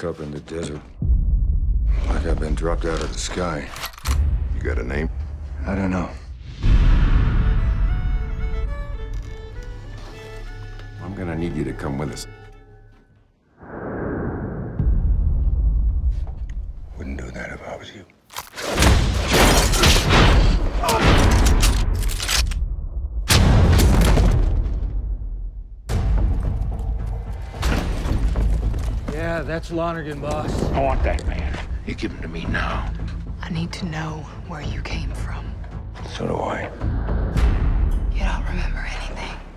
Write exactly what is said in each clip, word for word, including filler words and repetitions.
woke up in the desert. Like I've been dropped out of the sky. You got a name? I don't know. I'm gonna need you to come with us. Wouldn't do that if I was you. Yeah, that's Lonergan, boss. I want that man. You give him to me now. I need to know where you came from. So do I. You don't remember anything.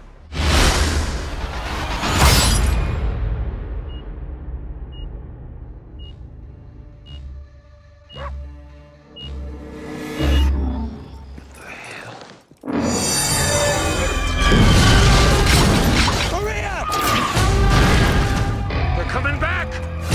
Coming back!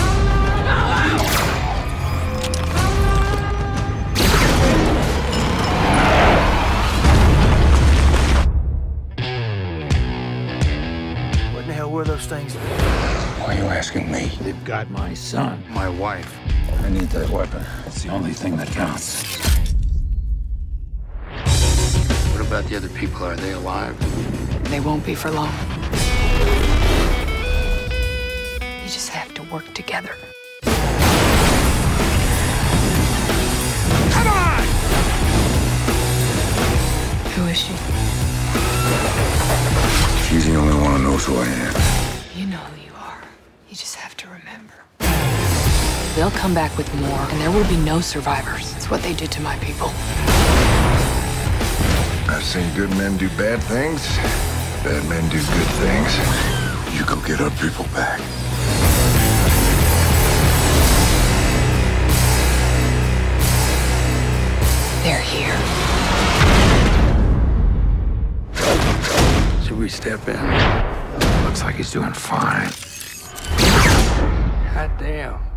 What in the hell were those things? Why are you asking me? They've got my son, my wife. I need that weapon. It's the only thing that counts. What about the other people? Are they alive? They won't be for long. You just have to work together. Come on! Who is she? She's the only one who knows who I am. You know who you are. You just have to remember. They'll come back with more, and there will be no survivors. It's what they did to my people. I've seen good men do bad things. Bad men do good things. You go get our people back. They're here. Should we step in? Looks like he's doing fine. God damn.